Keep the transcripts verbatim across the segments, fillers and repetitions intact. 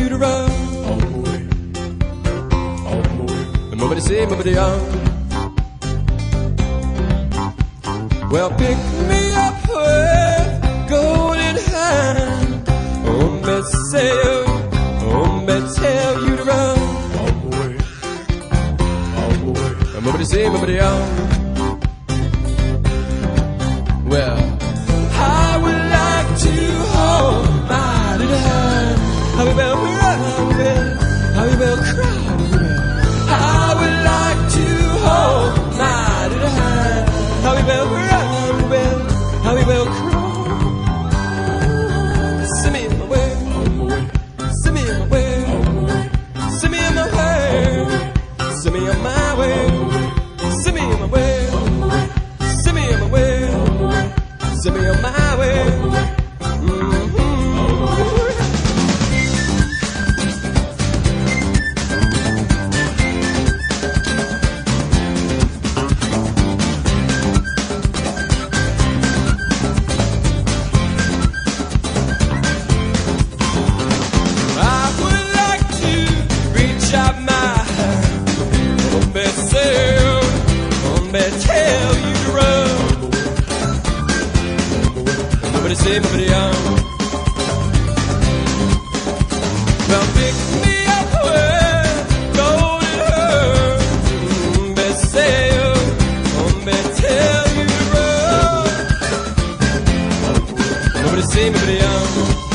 to run. On my way, on my way. Move it, say, move it on. Well, pick me up with golden hand. Oh, me say, oh, me tell you to run. On my way, on my way. Move it, say, move it on. Well, I would like to hold my little hand. How we will run, how we will cry. I would like to hold my little hand. How we will run, how we will cry. Send me in my way, send me in my way, send me in my way, send me on my way, send me in my way, send me in my way, send me on my way. Somebody else. Well, pick me up with golden hair. Me say you, me tell you to run. Nobody say nobody else.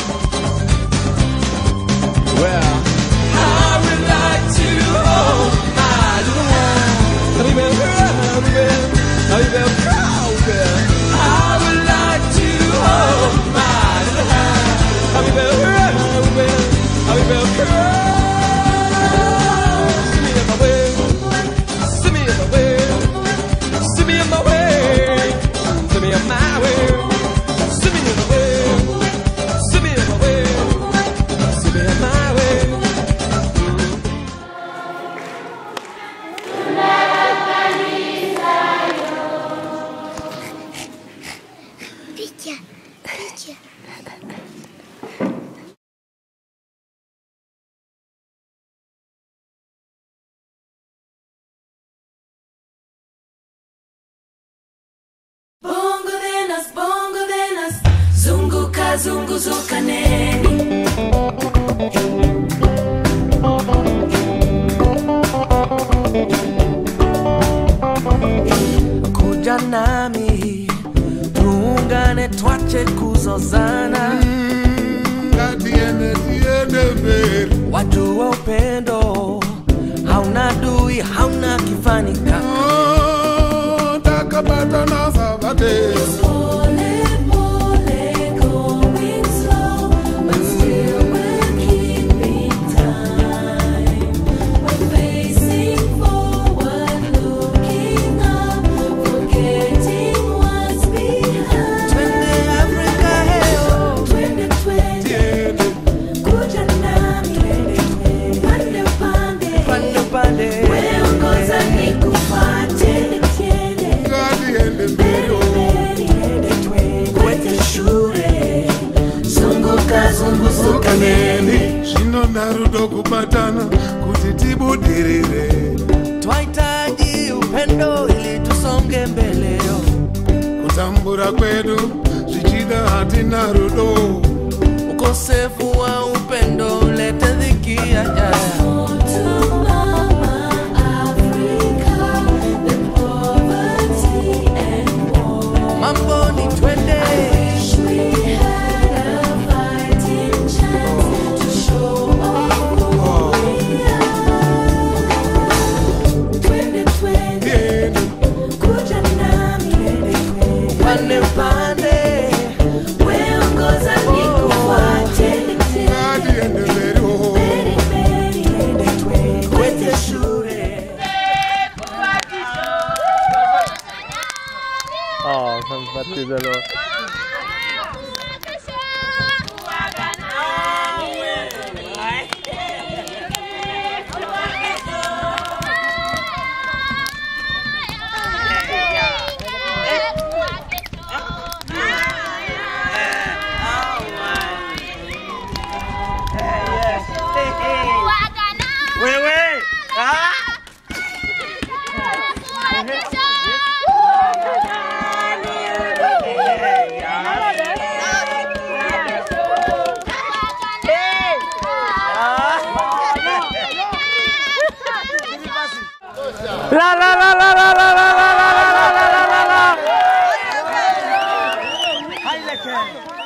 Well, I would like to hold my little hand. How you will run, how you will cry, I would like to hold my little hand. How we will run, how we will, how we will cry. Send me in my way, send me in my way, send me in my way, send me in my way, send me in my way, send me in my way. Петя, Петя. Bongo Venus, Bongo Venus, zunguka zunguzuka neni. Kuja nami tuungane twache kuzozana. Tiene, tiene ver. Watu wa upendo hauna dui hauna kifani kaka. Oh, takapata na sabate. Pole pole going slow, but still we're keeping time. We're facing forward, looking up, forgetting what's behind. Twende Africa heo, twende twende, kuja nami, pande pande, pande pande, weongoza nikufuate, tiende. Tiene pero. Kwete shure, zunguka zunguzuka neni. Shino narudo kupatana kutitibudirire. Twahitaji upendo ili tusonge mbeleo. Kutambura kwedu zichida hati narudo. Ukosefu wa upendo ulete dhiki ya jaya. Mambo ni twende. Pande pande, weongoza nikufuate. Tiene pero. Kwete shure. Oh, sono partito loro. Hey, La la la la la la la la la la la la la.